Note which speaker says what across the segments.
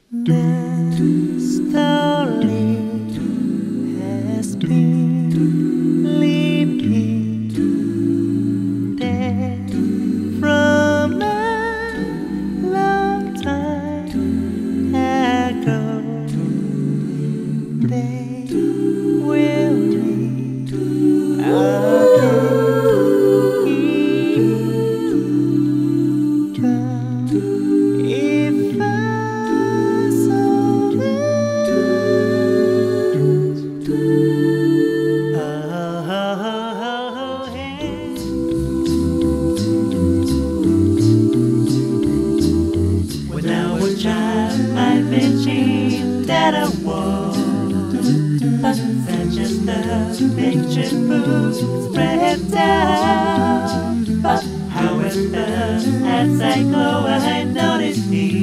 Speaker 1: The story has been living there from a long time ago. They will meet again. If I saw when I was a child, I imagined that I was just a picture book spread down. But however, as I go, I notice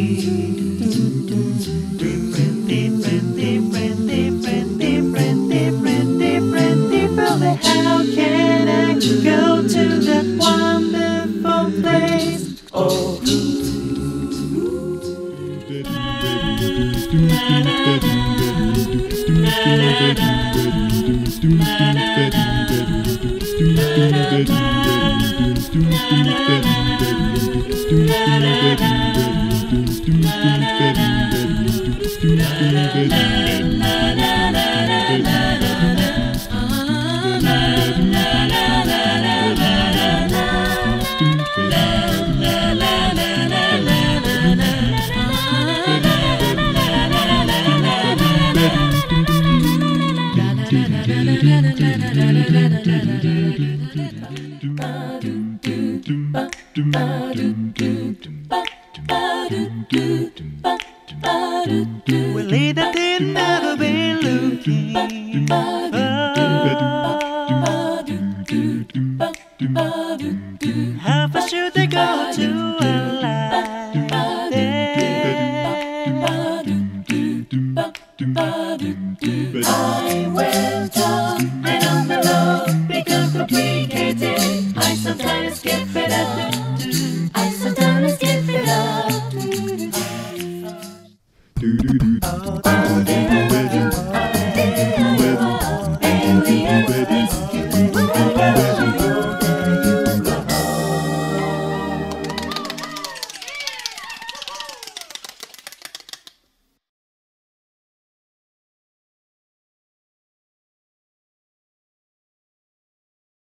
Speaker 1: different. How can I go to that wonderful place? Oh. Well, it did never be looking. How far should they go to alive I went on and on the road, become complicated. I sometimes get fed up.